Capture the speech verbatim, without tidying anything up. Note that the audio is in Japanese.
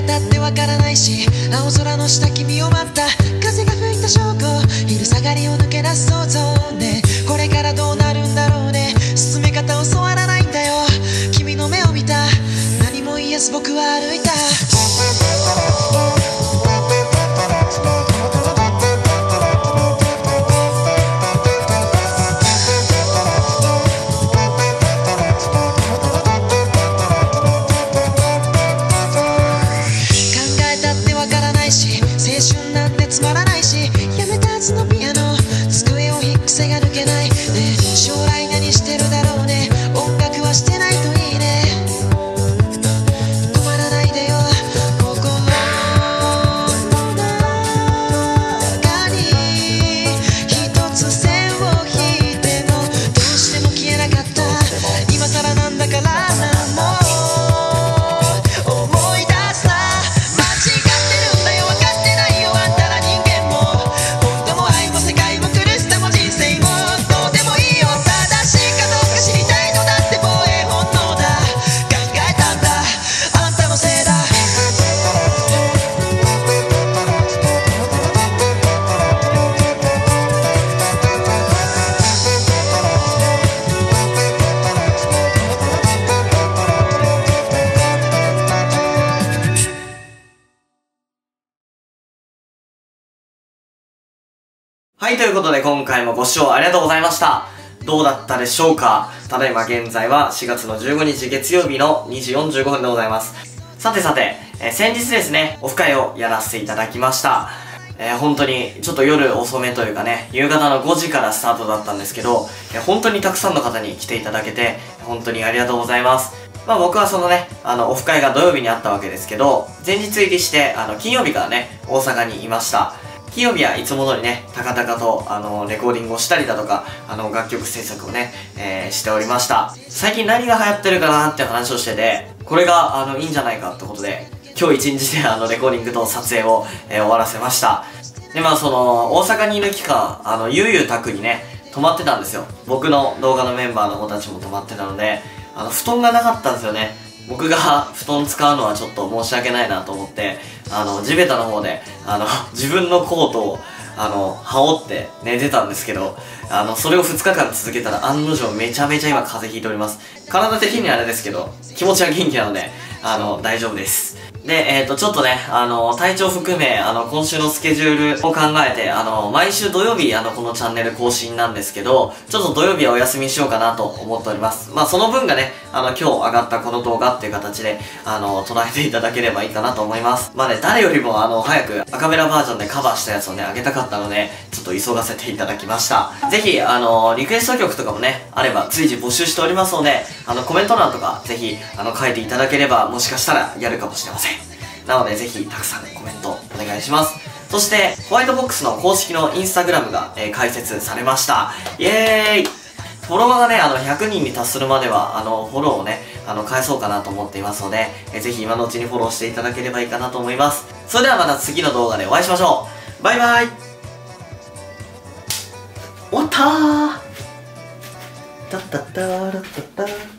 えたってわからないし、青空の下君を待った。風が吹いた証拠、昼下がりを抜け出す想像ね。これからどうなるんだろうね。進め方教わらないんだよ。君の目を見た、何も言えず僕は歩いた。つまらないし、やめたはずのピアノ、机を弾く癖が抜けないね。将来何してるだろうね。音楽はしてないといいね。止まらないでよ、心の中に一つ線を引いてもどうしても消えなかった。今更なんだから何も思い出すな。間違ってるんだよ、分かってないよあんた。 はい、ということで今回もご視聴ありがとうございました。どうだったでしょうか。ただいま現在はしがつのじゅうごにち月曜日のにじよんじゅうごふんでございます。さてさて、えー、先日ですね、オフ会をやらせていただきました。えー、本当にちょっと夜遅めというかね、夕方のごじからスタートだったんですけど、えー、本当にたくさんの方に来ていただけて、本当にありがとうございます。まあ僕はそのね、あの、オフ会が土曜日にあったわけですけど、前日入りして、あの、金曜日からね、大阪にいました。金曜日はいつも通りね、高々と、あの、レコーディングをしたりだとか、あの、楽曲制作をね、えー、しておりました。最近何が流行ってるかなって話をしてて、これが、あの、いいんじゃないかってことで、今日一日であの、レコーディングと撮影を、えー、終わらせました。で、まあ、その、大阪にいる期間、あの、ゆうゆうたくにね、泊まってたんですよ。僕の動画のメンバーの子たちも泊まってたので、あの、布団がなかったんですよね。僕が布団使うのはちょっと申し訳ないなと思って、あの、地べたの方で、あの、自分のコートを、あの、羽織って寝てたんですけど、あの、それをふつかかん続けたら案の定めちゃめちゃ今風邪ひいております。体的にはあれですけど、気持ちは元気なので、あの、大丈夫です。で、えっと、ちょっとね、あの、体調含め、あの、今週のスケジュールを考えて、あの、毎週土曜日、あの、このチャンネル更新なんですけど、ちょっと土曜日はお休みしようかなと思っております。まあ、その分がね、あの、今日上がったこの動画っていう形で、あの、捉えていただければいいかなと思います。まあね、誰よりも、あの、早くアカペラバージョンでカバーしたやつをね、上げたかったので、ちょっと急がせていただきました。ぜひ、あの、リクエスト曲とかもね、あれば随時募集しておりますので、あの、コメント欄とか、ぜひ、あの、書いていただければ、もしかしたらやるかもしれません。なのでぜひたくさんコメントお願いします。そしてホワイトボックスの公式のインスタグラムが、えー、開設されました。イエーイ。フォロワーがね、あのひゃくにんに達するまではあのフォローをね、あの返そうかなと思っていますので、えー、ぜひ今のうちにフォローしていただければいいかなと思います。それではまた次の動画でお会いしましょう。バイバイ。終わったー。タッタッターラッタッター。